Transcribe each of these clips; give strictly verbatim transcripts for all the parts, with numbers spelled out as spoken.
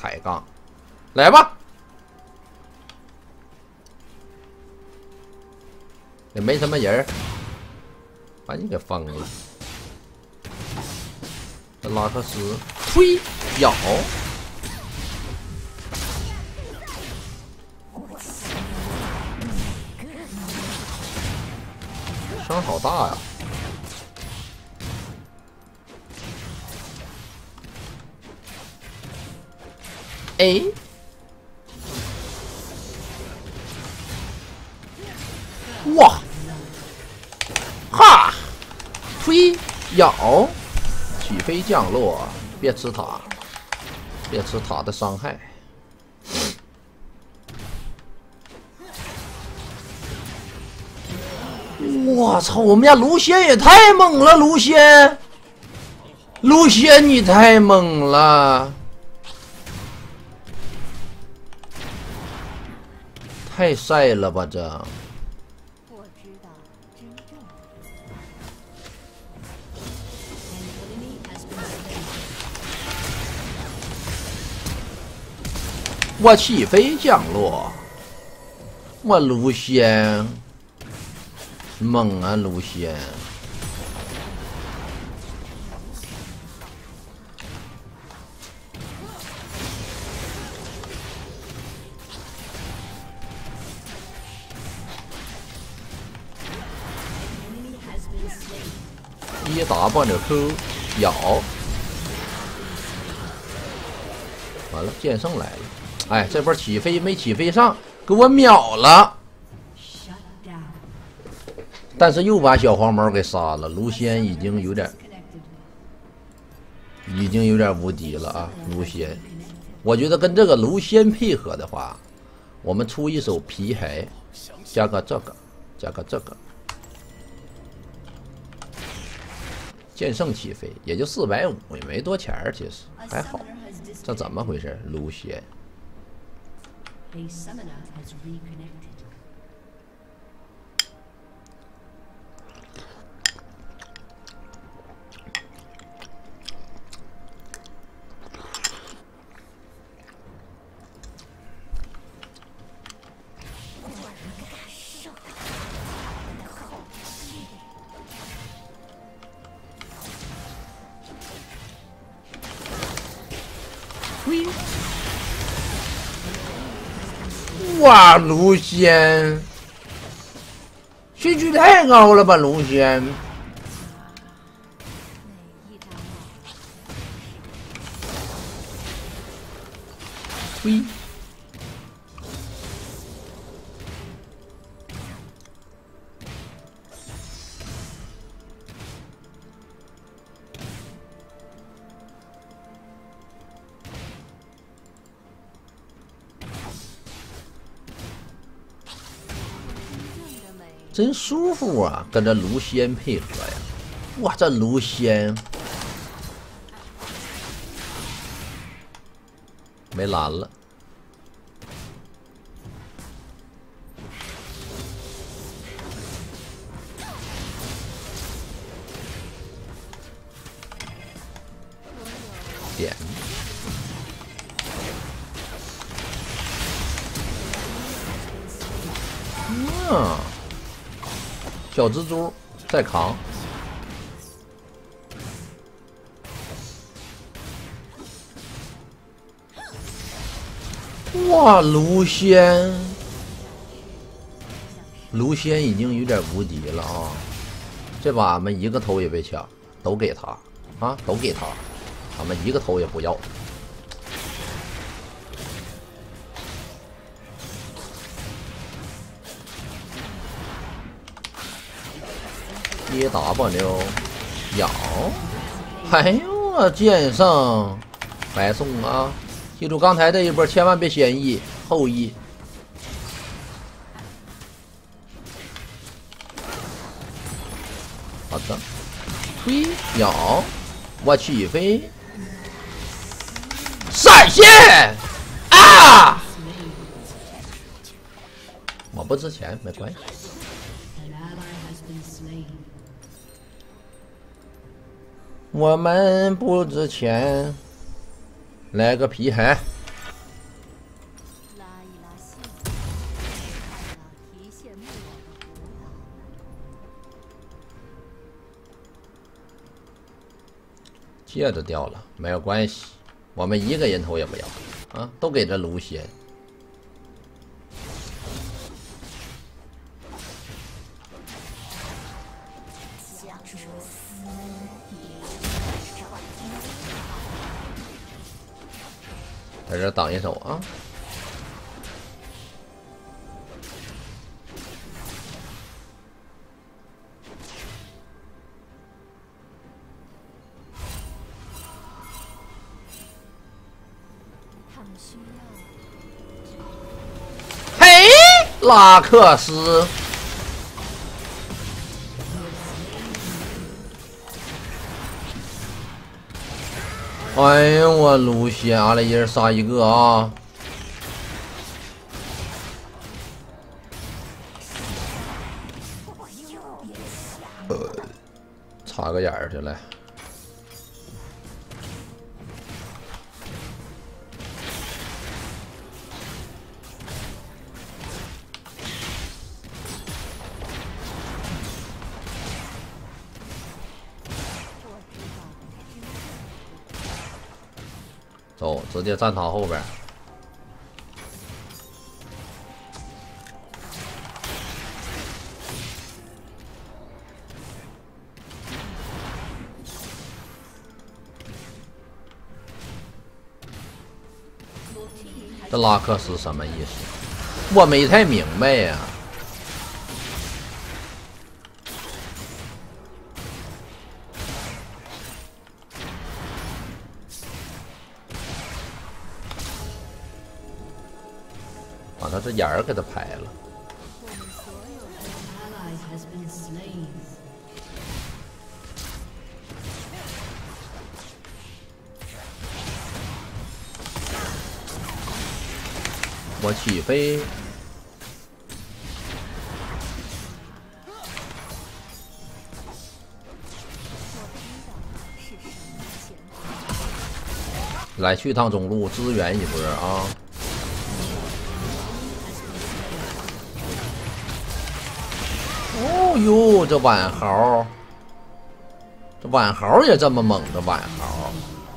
抬杠，来吧！也没什么人儿，把你给封了。这拉克斯，推咬，声好大呀！哎，哇，哈，推咬，起飞降落，别吃塔，别吃塔的伤害。我操！我们家卢仙也太猛了，卢仙，卢仙你太猛了，太晒了吧这！ 我知道真正。 我起飞降落，我卢仙。猛啊，卢仙！一 W Q 咬，完了，剑圣来了！哎，这波起飞没起飞上，给我秒了。但是又把小黄毛给杀了，卢仙已经有点，已经有点无敌了啊！卢仙，我觉得跟这个卢仙配合的话，我们出一手皮海，加个这个，加个这个，剑圣起飞也就四百五，也没多钱儿，其实还好。这怎么回事？卢仙。哇，卢仙，兴趣太高了吧，卢仙！推，真舒服啊，跟着卢仙配合呀！哇，这卢仙没蓝了，点。嗯。小蜘蛛再扛，哇！卢仙，卢仙已经有点无敌了啊！这把俺们一个头也别抢，都给他啊，都给他，俺们一个头也不要。一 W 咬，哎呦我剑圣白送啊！记住刚才这一波，千万别先 E 后 E。好的，推咬，我起飞，闪现啊！我不值钱没关系。我们不值钱，来个皮海， 戒指掉了，没有关系，我们一个人头也不要啊，都给这卢仙。在这挡一手啊！嘿，拉克斯！哎呦我卢仙，俺俩一人杀一个啊！呃，插个眼儿去来。走，直接站他后边。这拉克斯什么意思？我没太明白呀。把他这眼儿给他拍了。我起飞。来去趟中路支援一波啊！哦呦，这晚豪，这晚豪也这么猛的晚豪。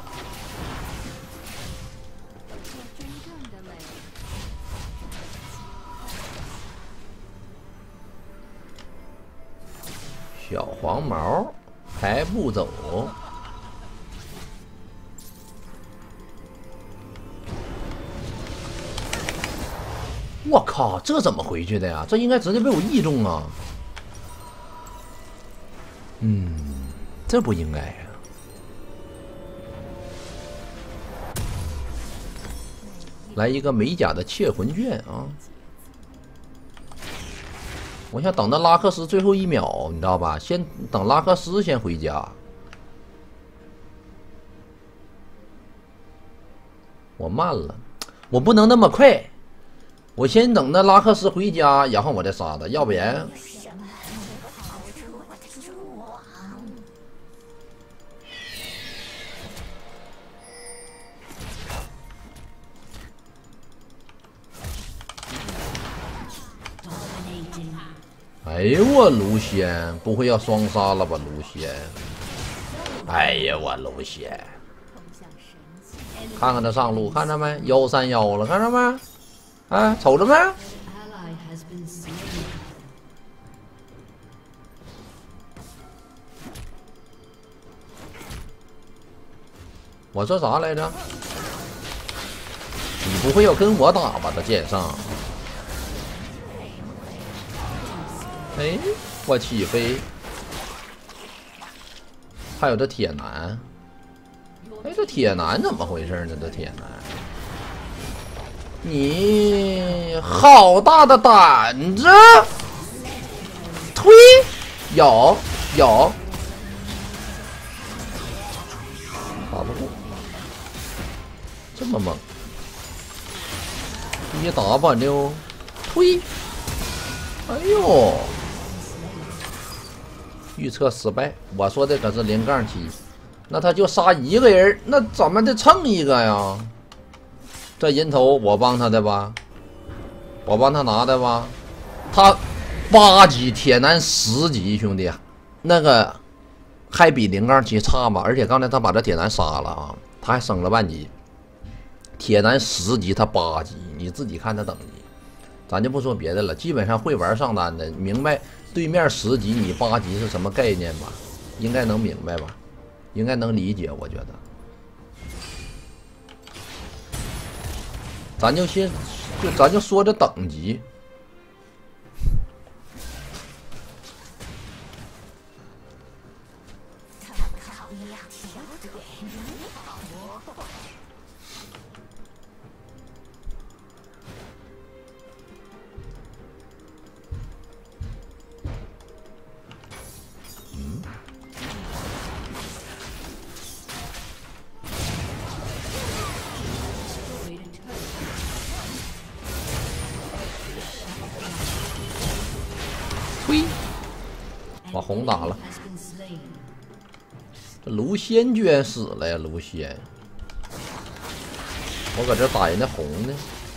小黄毛还不走。我靠，这怎么回去的呀？这应该直接被我一中啊！嗯，这不应该呀。来一个美甲的窃魂卷啊！我想等到拉克斯最后一秒，你知道吧？先等拉克斯先回家。我慢了，我不能那么快。我先等那拉克斯回家，然后我再杀他，要不然。哎呦我卢仙，不会要双杀了吧？卢仙，哎呀我卢仙，看看他上路，看着没？幺三幺了，看着没？哎，瞅着没？我说啥来着？你不会要跟我打吧？这剑上。哎，我起飞，还有这铁男，哎，这铁男怎么回事呢？这铁男，你好大的胆子！推，有有，打不过，这么猛，一打吧就推，哎呦！预测失败，我说的可是零杠七，那他就杀一个人，那怎么得蹭一个呀？这人头我帮他的吧，我帮他拿的吧，他八级铁男十级兄弟，那个还比零杠七差吗？而且刚才他把这铁男杀了啊，他还升了半级。铁男十级，他八级，你自己看他等级。咱就不说别的了，基本上会玩上单的，明白对面十级你八级是什么概念吧？应该能明白吧？应该能理解，我觉得。咱就先就咱就说这等级。呸！把红打了，这卢仙居然死了呀！卢仙，我搁这打人家红呢。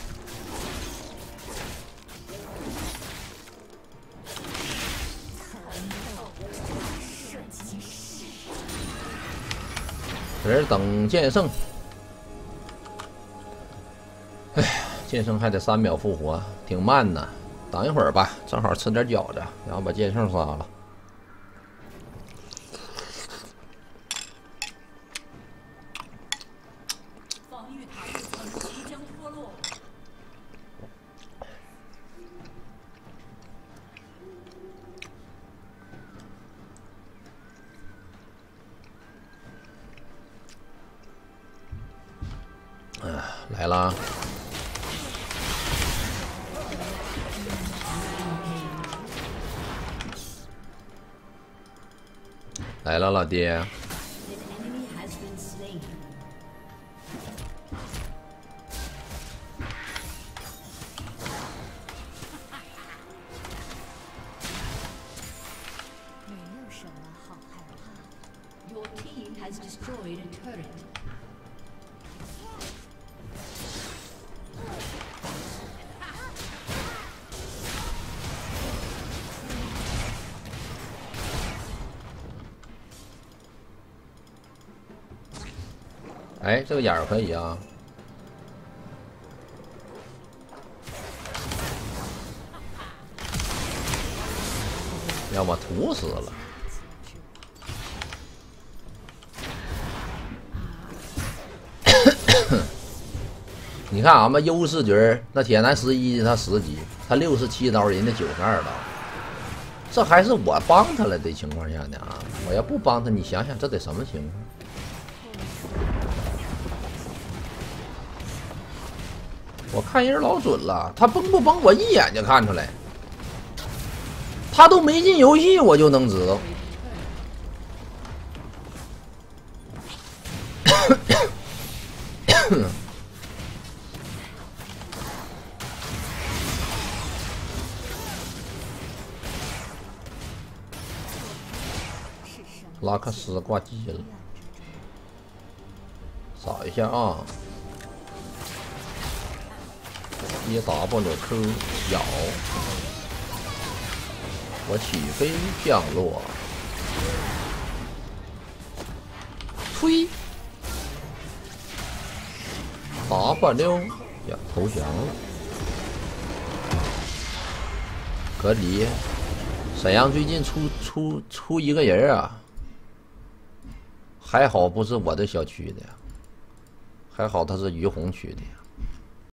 搁这等剑圣。哎呀，剑圣还得三秒复活，挺慢的。等一会儿吧，正好吃点饺子，然后把剑圣杀了。 防御塔之层即将脱落。 哎，来了。来了，老爹。 没有什么好害怕。 Your team has destroyed a turret. 哎，这个眼儿可以啊！要把涂死了。你看俺们优势局，那铁男十一，他十级，他六十七刀，人家九十二刀，这还是我帮他了的情况下呢啊！我要不帮他，你想想这得什么情况？我看人老准了，他崩不崩我一眼就看出来，他都没进游戏我就能知道。拉克斯挂机了，扫一下啊。E W Q 咬，我起飞降落，吹 W 呀投降了，隔离。沈阳最近出出出一个人啊，还好不是我这小区的，还好他是于洪区的。